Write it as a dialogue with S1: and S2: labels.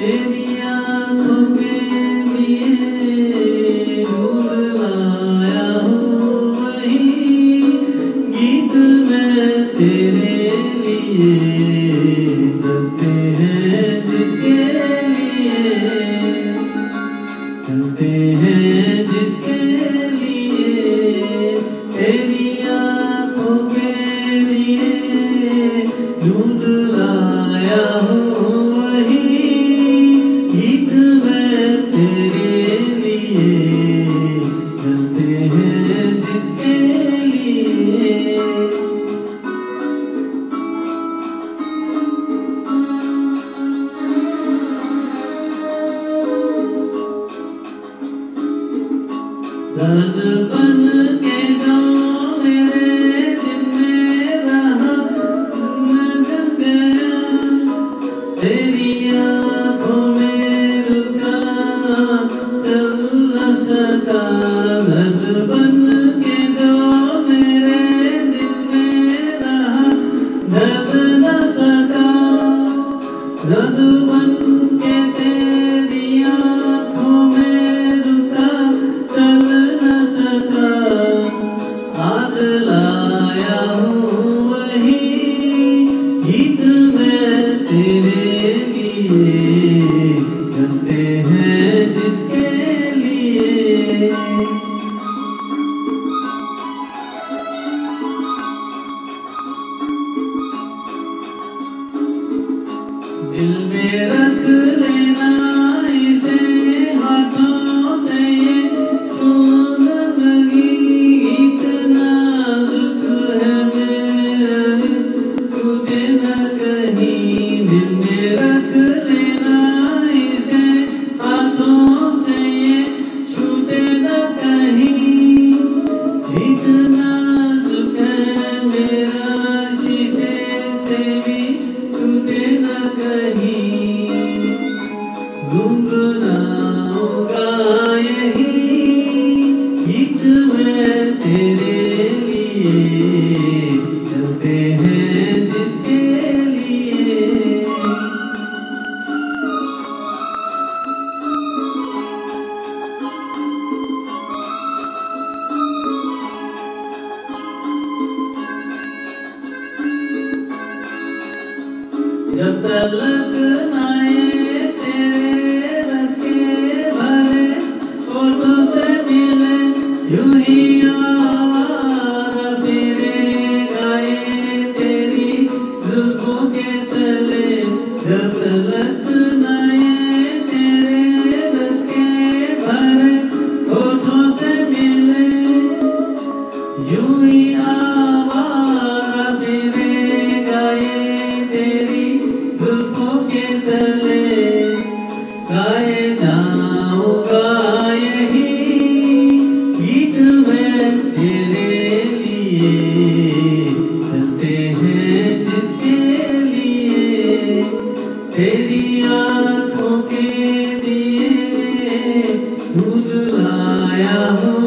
S1: तेरी आँखों के लिए ढूंढ लाया हूँ वही गीत मैं तेरे लिए गाते हैं जिसके लिए गाते हैं जिसके लिए तेरी आँखों के लिए ढूंढ लाया हूँ वही गीत मैं तेरे लिए गाते हैं जिसके लिए। दर्द बन के जो मेरे दिल में रहा गुजर गया तेरी आँखों में रुका चल न सका। दर्द बन के जो मेरे दिल में रहा ढल न सका। दर्द बन के तेरी आँखों में रुका चल न सका। आज लाया हूँ वही गीत मैं तेरे लिए गाते हैं जिसके लिए। दिल में रख लेना इसे हाथों से ये छून लगी इतना नाजुक है मेरा टूटे न कहीं। दिल में रख लेना इसे हाथों से ये छूटे न कहीं। इतना नाजुक है मेरा शीशे से भी टूटे न कहीं। गुनगुनाऊंगा यही गीत मैं तेरे लिए गाते हैं जिसके लिए। जब तलक नाए तेरे रस के भरे होठों से मिले यूं ही आवारा फिरे गाए तेरी जुल्फों के तले। जब तलक नाए तेरे रस के भरे होठों से मिले यूं ही आवारा फिरे गाए तेरी जुल्फों के तले। गाए जाऊंगा यही गीत मैं तेरे लिए गाते हैं जिसके लिए। तेरी आँखों के लिए ढूंढ लाया हूँ